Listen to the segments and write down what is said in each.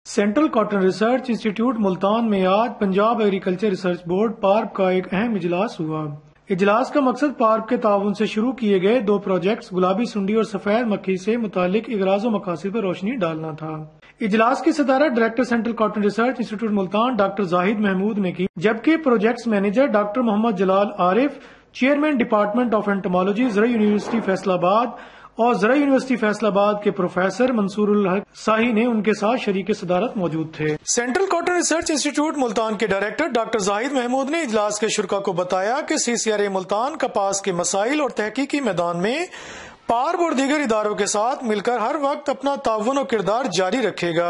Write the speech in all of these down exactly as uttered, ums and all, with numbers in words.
Central cotton research institute Multan میں آج Punjab agriculture research board پارب کا ایک اہم اجلاس ہوا۔ اجلاس کا مقصد پارب کے تعاون سے شروع کیے گئے دو پروجیکٹس گلابی سنڈی اور سفید مکھی سے متعلق اغراض و مقاصد پر روشنی ڈالنا تھا۔ اجلاس کی صدارت director central cotton research institute Multan doctor Zahid Mahmood نے کی، جبکہ projects manager doctor Muhammad Jalal Arif, chairman department of entomology زرعی یونیورسٹی فیصل آباد اور زرعی یونیورسٹی فیصل آباد کے پروفیسر منصور الحق ساہی نے ان کے ساتھ شریک صدارت موجود تھے۔ Central cotton research institute Multan کے ڈائریکٹر ڈاکٹر زاہد محمود نے اجلاس کے شرکاء کو بتایا کہ سی سی آر آئی ملتان کپاس کے مسائل اور تحقیقی میدان میں پارب اور دیگر اداروں کے ساتھ مل کر ہر وقت اپنا تعاون و کردار جاری رکھے گا۔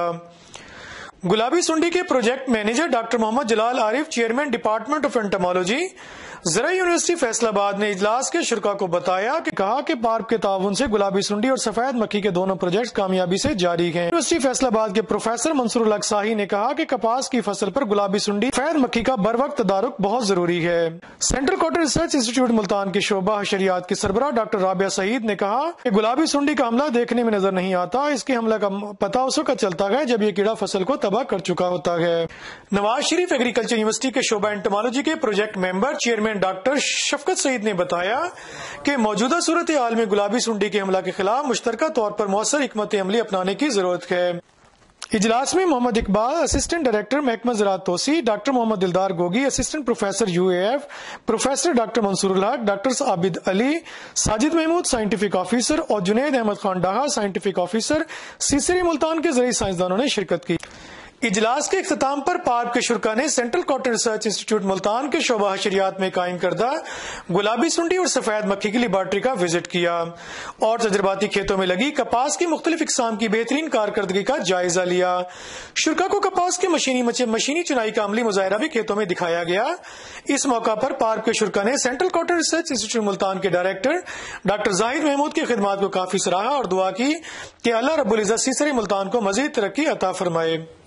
گلابی سنڈی کے project manager doctor Muhammad Jalal Arif, chairman department of entomology زرعی یونیورسٹی فیصل آباد نے اجلاس کے شرکاء کو بتایا کہ کہا کہ پارب کے تعاون سے گلابی سنڈی اور سفید مکھی کے دونوں پروجیکٹس کامیابی سے جاری ہیں۔ یونیورسٹی فیصل آباد کے پروفیسر منصور الحق ساہی نے کہا کہ کپاس کی فصل پر گلابی سنڈی سفید مکھی کا بر وقت تدارک بہت ضروری ہے۔ Central cotton research institute Multan کے شعبہ حشریات کی سربراہ ڈاکٹر رابعہ سعید نے کہا کہ گلابی سنڈی کا حملہ دیکھنے میں نظر نہیں آتا، اس کے حملہ کا پتہ اس وقت چلتا ہے جب یہ کیڑا فصل کو تباہ کر چکا ہوتا ہے۔ نواز شریف ایگریکلچر یونیورسٹی کے شعبہ انٹمالوجی کے پروجیکٹ ممبر چیئرمین ڈاکٹر شفقت سعید نے بتایا کہ موجودہ صورتحال میں گلابی سنڈی کے حملہ کے خلاف مشترکہ طور پر مؤثر حکمت عملی اپنانے کی ضرورت ہے۔ اجلاس میں محمد اقبال، اسسٹنٹ ڈائریکٹر محکمہ زراعت توسیع، doctor Muhammad Dildar Gogi, assistant professor U A F, professor doctor Mansoor Ulhaq, doctor Abid Ali, Sajid Mahmood scientific officer اور Junaid Ahmed Khan Daha scientific officer C C R I Multan کے زرعی سائنسدانوں نے شرکت کی۔ اجلاس کے اختتام پر پارب کے شرکاء نے central cotton research institute Multan کے شعبہ حشریات میں قائم کردہ گلابی سنڈی اور سفید مکھی کی لیبارٹری کا وزٹ کیا اور تجرباتی کھیتوں میں لگی کپاس کی مختلف اقسام کی بہترین کارکردگی کا جائزہ لیا۔ شرکاء کو کپاس کے مشینی مشینی چنائی کا عملی مظاہرہ بھی کھیتوں میں دکھایا گیا۔ اس موقع پر پارب کے شرکاء نے central cotton research institute Multan کے ڈائریکٹر ڈاکٹر زاہد محمود کی خدمات کو کافی سراہا اور دعا کی کہ اللہ رب العزت سی سی آر آئی ملتان کو مزید ترقی عطا فرمائے۔